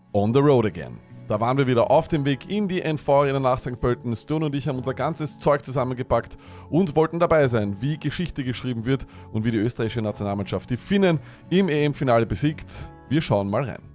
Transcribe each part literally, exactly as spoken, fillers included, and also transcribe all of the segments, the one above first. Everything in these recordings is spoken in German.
On the road again. Da waren wir wieder auf dem Weg in die N V-Arena nach Sankt Pölten. Stone und ich haben unser ganzes Zeug zusammengepackt und wollten dabei sein, wie Geschichte geschrieben wird und wie die österreichische Nationalmannschaft die Finnen im E M-Finale besiegt. Wir schauen mal rein.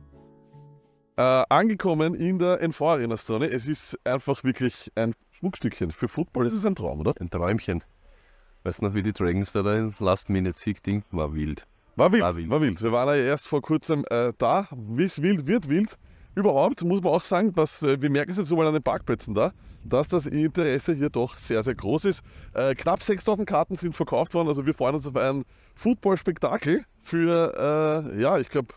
Äh, angekommen in der N V-Arena, Stone. Es ist einfach wirklich ein Schmuckstückchen. Für Football ist es ein Traum, oder? Ein Träumchen. Weißt du noch, wie die Dragons da ein Last-Minute-Sieg-Ding war wild. War wild, war wild, war wild. Wir waren ja erst vor kurzem äh, da. Wie es wild wird, wild. Überhaupt muss man auch sagen, dass äh, wir merken es jetzt so mal an den Parkplätzen da, dass das Interesse hier doch sehr, sehr groß ist. Äh, knapp sechstausend Karten sind verkauft worden. Also wir freuen uns auf ein Football-Spektakel für, äh, ja, ich glaube,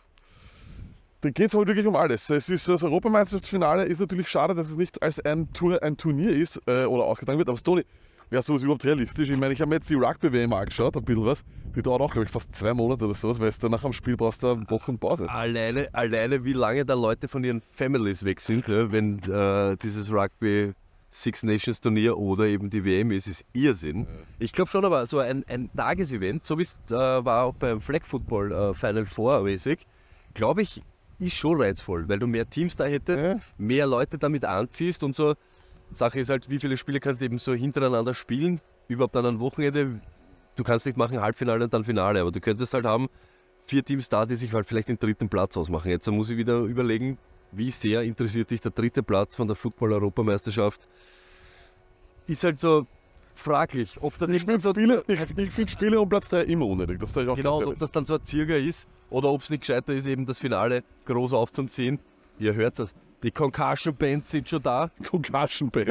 da geht es halt wirklich um alles. Es ist das Europameisterschaftsfinale, ist natürlich schade, dass es nicht als ein, Tour, ein Turnier ist äh, oder ausgetragen wird. Aber Stony, wäre sowas überhaupt realistisch? Ich meine, ich habe mir jetzt die Rugby-W M angeschaut, ein bisschen was. Die dauert auch, glaube ich, fast zwei Monate oder so, weil du nach dem Spiel brauchst du eine Woche Pause. Alleine, alleine, wie lange da Leute von ihren Families weg sind, ja, wenn äh, dieses Rugby Six Nations Turnier oder eben die W M ist, ist Irrsinn. Ja. Ich glaube schon, aber so ein, ein Tagesevent, so wie es äh, war auch beim Flag Football äh, Final Four mäßig, glaube ich, ist schon reizvoll, weil du mehr Teams da hättest, ja. mehr Leute damit anziehst und so. Sache ist halt, wie viele Spiele kannst du eben so hintereinander spielen, überhaupt an einem Wochenende. Du kannst nicht machen Halbfinale und dann Finale, aber du könntest halt haben, vier Teams da, die sich halt vielleicht den dritten Platz ausmachen. Jetzt muss ich wieder überlegen, wie sehr interessiert dich der dritte Platz von der Football-Europameisterschaft. Ist halt so fraglich, ob das ich finde so Spiele, ich, ich find Spiele um Platz drei immer unnötig. Das ich auch genau, ob das dann so ein Zirger ist oder ob es nicht gescheiter ist, eben das Finale groß aufzuziehen. Ihr hört das. Die Concussion Bands sind schon da. Concussion Bands.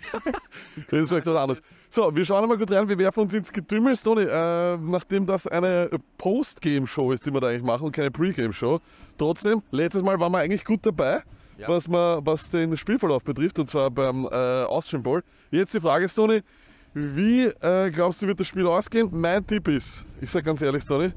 Das ist vielleicht was anderes. So, wir schauen mal gut rein. Wir werfen uns ins Getümmel, Stony. Äh, nachdem das eine Post-Game-Show ist, die wir da eigentlich machen und keine Pre-Game-Show. Trotzdem, letztes Mal waren wir eigentlich gut dabei, ja. was, man, was den Spielverlauf betrifft, und zwar beim äh, Austrian Bowl. Jetzt die Frage, Stony. Wie äh, glaubst du, wird das Spiel ausgehen? Mein Tipp ist, ich sage ganz ehrlich, Stony,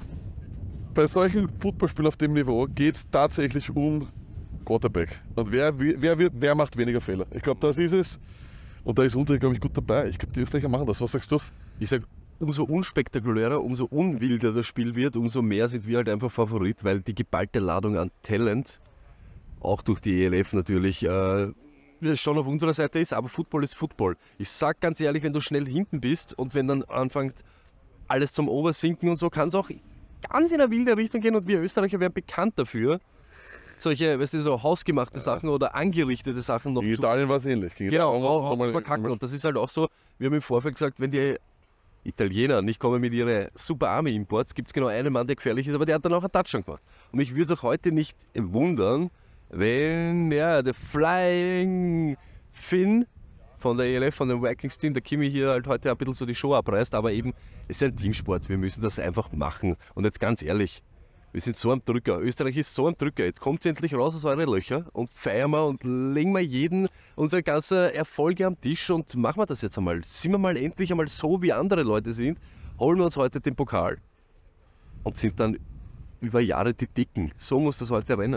bei solchen Footballspielen auf dem Niveau geht es tatsächlich um Quarterback. Und wer, wer, wer, wer macht weniger Fehler? Ich glaube, das ist es. Und da ist Unterricht, glaube ich, gut dabei. Ich glaube, die Österreicher machen das. Was sagst du? Ich sage, umso unspektakulärer, umso unwilder das Spiel wird, umso mehr sind wir halt einfach Favorit, weil die geballte Ladung an Talent, auch durch die E L F natürlich, äh, schon auf unserer Seite ist. Aber Football ist Football. Ich sage ganz ehrlich, wenn du schnell hinten bist und wenn dann anfängt alles zum Oversinken und so, kann es auch ganz in eine wilde Richtung gehen. Und wir Österreicher wären bekannt dafür, solche, weißt du, so hausgemachte ja. Sachen oder angerichtete Sachen noch in Italien war es ähnlich. Gegen genau, auch, auch zu verkacken. Und das ist halt auch so, wir haben im Vorfeld gesagt, wenn die Italiener nicht kommen mit ihren Super Army Imports, gibt es genau einen Mann, der gefährlich ist, aber der hat dann auch einen Touchdown gemacht. Und mich würde es auch heute nicht wundern, wenn ja, der Flying Finn von der E L F, von dem Vikings-Team, der Kimi hier halt heute ein bisschen so die Show abreißt, aber eben, es ist ein Teamsport, wir müssen das einfach machen. Und jetzt ganz ehrlich, wir sind so am Drücker. Österreich ist so am Drücker. Jetzt kommt endlich raus aus euren Löcher und feiern wir und legen wir jeden unsere ganzen Erfolge am Tisch und machen wir das jetzt einmal. Sind wir mal endlich einmal so, wie andere Leute sind, holen wir uns heute den Pokal und sind dann über Jahre die Dicken. So muss das heute rennen.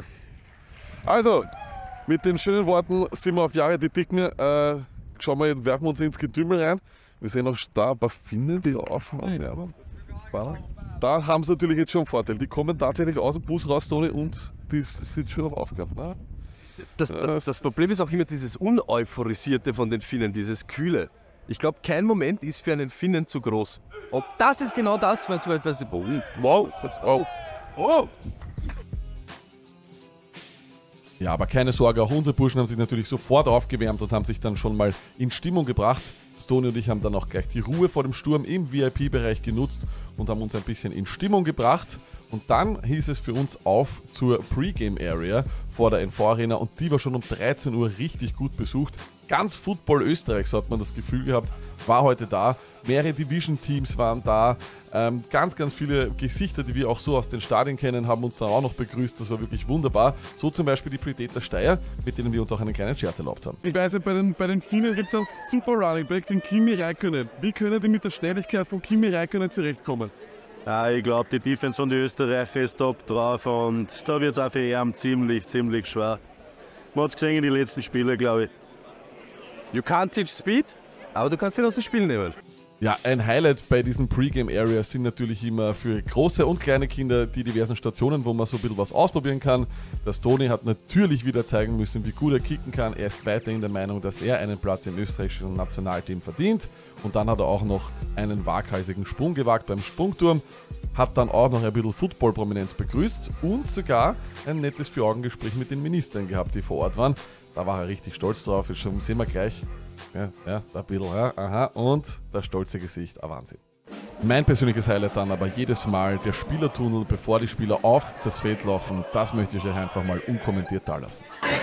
Also, mit den schönen Worten sind wir auf Jahre die Dicken. Äh, schauen wir, werfen wir uns ins Getümmel rein. Wir sehen auch da ein paar Finnen, die aufmachen. Ja, spannend. Da haben sie natürlich jetzt schon einen Vorteil. Die kommen tatsächlich aus dem Bus raus, Toni, und die sind schon auf Aufgaben. Na? Das, das, das Problem ist auch immer dieses Uneuphorisierte von den Finnen, dieses Kühle. Ich glaube, kein Moment ist für einen Finnen zu groß. Und das ist genau das, wenn es etwas wow, wow, wow. Ja, aber keine Sorge, auch unsere Burschen haben sich natürlich sofort aufgewärmt und haben sich dann schon mal in Stimmung gebracht. Stony und ich haben dann auch gleich die Ruhe vor dem Sturm im V I P-Bereich genutzt und haben uns ein bisschen in Stimmung gebracht. Und dann hieß es für uns auf zur Pre-Game-Area vor der N V-Arena und die war schon um dreizehn Uhr richtig gut besucht. Ganz Football Österreichs hat man das Gefühl gehabt, war heute da. Mehrere Division-Teams waren da. Ähm, ganz, ganz viele Gesichter, die wir auch so aus den Stadien kennen, haben uns dann auch noch begrüßt. Das war wirklich wunderbar. So zum Beispiel die Predator Steyr, mit denen wir uns auch einen kleinen Scherz erlaubt haben. Ich weiß ja, bei den, bei den Finnen gibt es einen super Running Back, den Kimi Räikkönen. Wie können die mit der Schnelligkeit von Kimi Räikkönen zurechtkommen? Ja, ich glaube, die Defense von den Österreichern ist top drauf und da wird es auch für ihn ziemlich, ziemlich schwer. Man hat es gesehen in den letzten Spielen, glaube ich. You can't teach speed, aber du kannst ihn aus dem Spiel nehmen. Ja, ein Highlight bei diesen Pre-Game-Areas sind natürlich immer für große und kleine Kinder die diversen Stationen, wo man so ein bisschen was ausprobieren kann. Das Toni hat natürlich wieder zeigen müssen, wie gut er kicken kann. Er ist weiterhin der Meinung, dass er einen Platz im österreichischen Nationalteam verdient. Und dann hat er auch noch einen waghalsigen Sprung gewagt beim Sprungturm. Hat dann auch noch ein bisschen Football-Prominenz begrüßt und sogar ein nettes Vier-Augen-Gespräch mit den Ministern gehabt, die vor Ort waren. Da war er richtig stolz drauf. Jetzt sehen wir gleich. Ja, ja, ein bisschen, ja, aha, und das stolze Gesicht, ein Wahnsinn. Mein persönliches Highlight dann aber jedes Mal der Spielertunnel, bevor die Spieler auf das Feld laufen. Das möchte ich euch einfach mal unkommentiert da lassen.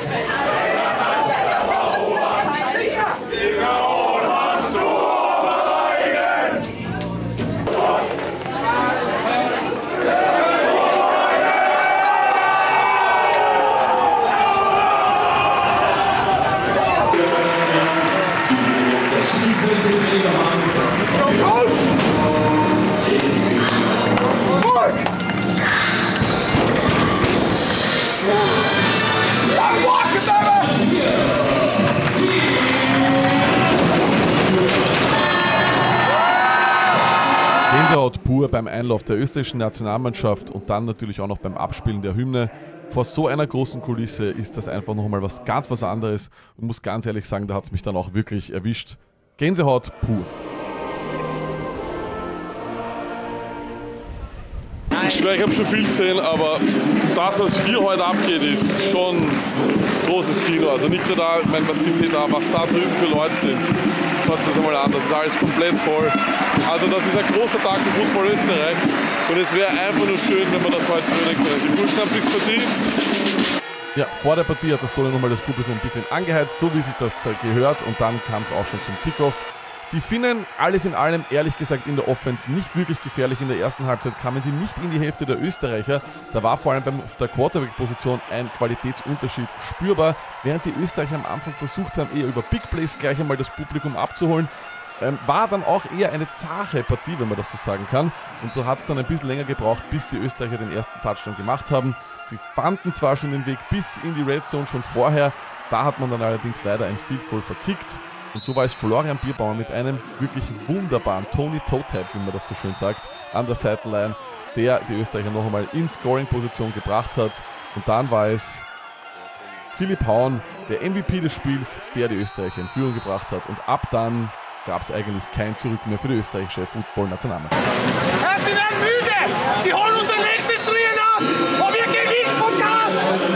Gänsehaut pur beim Einlauf der österreichischen Nationalmannschaft und dann natürlich auch noch beim Abspielen der Hymne. Vor so einer großen Kulisse ist das einfach nochmal was ganz was anderes. Ich muss ganz ehrlich sagen, da hat es mich dann auch wirklich erwischt. Gänsehaut pur. Ich schwöre, ich habe schon viel gesehen, aber das, was hier heute abgeht, ist schon großes Kino. Also nicht nur da, ich meine, was sieht da, was da drüben für Leute sind. Schaut es einmal an, das ist alles komplett voll. Also das ist ein großer Tag für Football Österreich und es wäre einfach nur schön, wenn wir das heute würdigen können. Die Burschen haben es sich verdient. Ja, vor der Partie hat das Toni nochmal das Publikum ein bisschen angeheizt, so wie sich das gehört, und dann kam es auch schon zum Kickoff. Die Finnen, alles in allem, ehrlich gesagt, in der Offense nicht wirklich gefährlich. In der ersten Halbzeit kamen sie nicht in die Hälfte der Österreicher. Da war vor allem bei der Quarterback-Position ein Qualitätsunterschied spürbar, während die Österreicher am Anfang versucht haben, eher über Big Plays gleich einmal das Publikum abzuholen. Ähm, war dann auch eher eine zache Partie, wenn man das so sagen kann. Und so hat es dann ein bisschen länger gebraucht, bis die Österreicher den ersten Touchdown gemacht haben. Sie fanden zwar schon den Weg bis in die Red Zone schon vorher, da hat man dann allerdings leider ein Field Goal verkickt. Und so war es Florian Bierbauer mit einem wirklich wunderbaren Tony Toe-Tap, wie man das so schön sagt, an der Seitenline, der die Österreicher noch einmal in Scoring-Position gebracht hat. Und dann war es Philipp Hauen, der M V P des Spiels, der die Österreicher in Führung gebracht hat. Und ab dann gab es eigentlich kein Zurück mehr für die österreichische Football-Nationalmannschaft. Erst die werden müde! Die holen unser nächstes Drehen ab! Und wir gehen nicht vom Gas!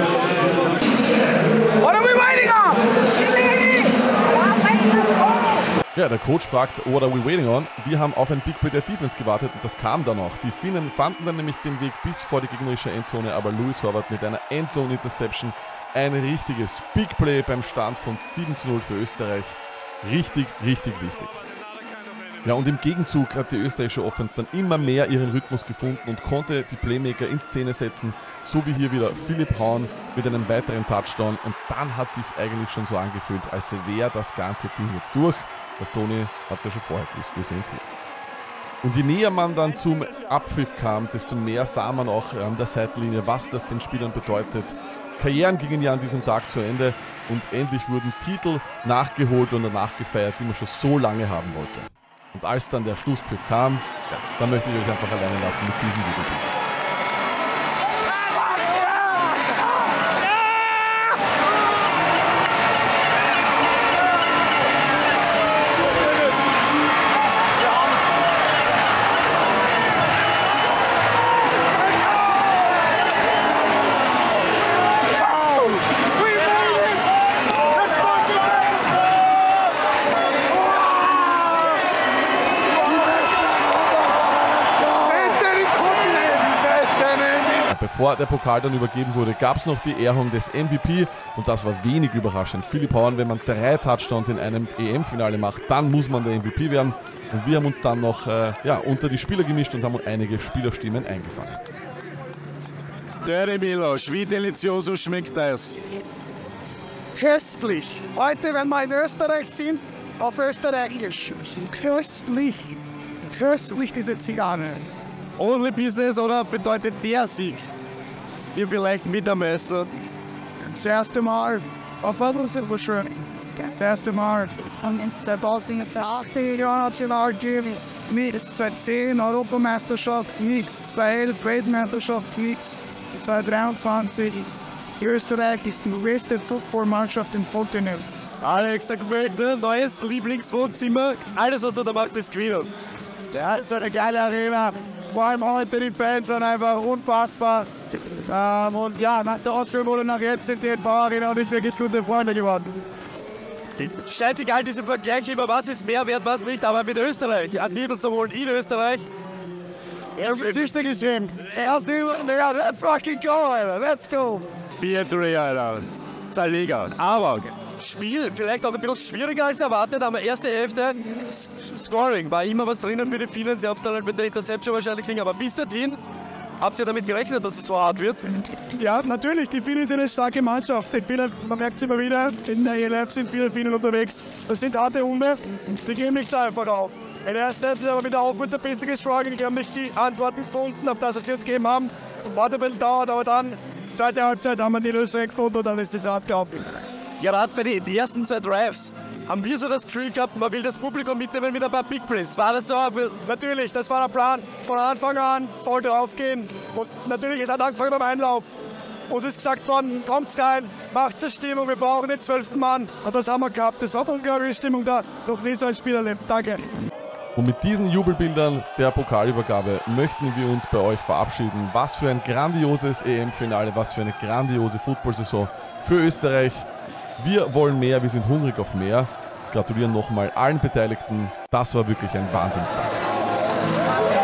What are we waiting on? Ja, der Coach fragt, what are we waiting on? Wir haben auf ein Big Play der Defense gewartet und das kam dann auch. Die Finnen fanden dann nämlich den Weg bis vor die gegnerische Endzone, aber Louis Horvath mit einer Endzone Interception. Ein richtiges Big Play beim Stand von sieben zu null für Österreich. Richtig, richtig wichtig. Ja, und im Gegenzug hat die österreichische Offense dann immer mehr ihren Rhythmus gefunden und konnte die Playmaker in Szene setzen, so wie hier wieder Philipp Hauen mit einem weiteren Touchdown. Und dann hat es sich eigentlich schon so angefühlt, als wäre das ganze Ding jetzt durch. Das Toni hat es ja schon vorher gewusst, wir sehen es hier. Und je näher man dann zum Abpfiff kam, desto mehr sah man auch an der Seitenlinie, was das den Spielern bedeutet. Karrieren gingen ja an diesem Tag zu Ende und endlich wurden Titel nachgeholt und danach gefeiert, die man schon so lange haben wollte. Und als dann der Schlusspfiff kam, ja, dann möchte ich euch einfach alleine lassen mit diesem Videobild. Bevor der Pokal dann übergeben wurde, gab es noch die Ehrung des M V P und das war wenig überraschend. Philipp Hauen, wenn man drei Touchdowns in einem E M-Finale macht, dann muss man der M V P werden. Und wir haben uns dann noch äh, ja, unter die Spieler gemischt und haben einige Spielerstimmen eingefangen. Dirty Miloš, wie delicioso schmeckt das? Köstlich. Heute, wenn wir in Österreich sind, auf Österreichisch. Köstlich. Köstlich, diese Zigarre. Only Business oder bedeutet der Sieg? Ihr vielleicht mit am meisten? Das erste Mal. Auf jeden Fall schön. Das erste Mal zweitausendacht Nationalteam, nichts. zweitausendzehn Europameisterschaft, nichts. zweitausendelf Weltmeisterschaft, nichts. zweitausenddreiundzwanzig Österreich ist die beste Footballmannschaft im Kontinent. Alex, sag mir, ne, neues Lieblingswohnzimmer. Alles, was du da machst, ist gewinnen. Ja, das ist eine geile Arena. Vor allem heute die Fans sind einfach unfassbar. Ähm, und ja, nach der Ausstellung nach jetzt sind die N V-Arena und ich wirklich gute Freunde geworden. Scheißegal, diese Vergleiche immer, was ist mehr wert, was nicht, aber mit Österreich, einen Titel zu holen in Österreich. Geschichte geschrieben. Ja, let's fucking go, Alter. Let's go. Pietri, Alter. Zwei Liga. Aber Spiel, vielleicht auch ein bisschen schwieriger als erwartet, aber erste Hälfte, Scoring, war immer was drinnen für die vielen. Sie haben es dann halt mit der Interception wahrscheinlich Ding, aber bis dorthin, habt ihr damit gerechnet, dass es so hart wird? Ja, natürlich, die Finnen sind eine starke Mannschaft. In Finnen, man merkt es immer wieder, in der E L F sind viele Finnen unterwegs. Das sind harte Hunde, die geben nicht so einfach auf. In der ersten Halbzeit aber mit der Offense ein bisschen gestruggelt, die haben nicht die Antworten gefunden, auf das, was sie uns gegeben haben. War ein bisschen dauert, aber dann, zweite Halbzeit, haben wir die Lösung gefunden und dann ist das Rad gelaufen. Gerade bei den die ersten zwei Drives haben wir so das Gefühl gehabt, man will das Publikum mitnehmen mit ein paar Big Plays. War das so? Natürlich, das war der Plan. Von Anfang an voll drauf gehen. Und natürlich, es hat angefangen beim Einlauf. Uns ist gesagt worden, kommt's rein, macht's eine Stimmung, wir brauchen den zwölften Mann. Und das haben wir gehabt. Das war eine unglaubliche Stimmung da. Noch nie so ein Spiel erlebt. Danke. Und mit diesen Jubelbildern der Pokalübergabe möchten wir uns bei euch verabschieden. Was für ein grandioses E M-Finale, was für eine grandiose Football-Saison für Österreich. Wir wollen mehr, wir sind hungrig auf mehr. Gratulieren nochmal allen Beteiligten. Das war wirklich ein Wahnsinnstag.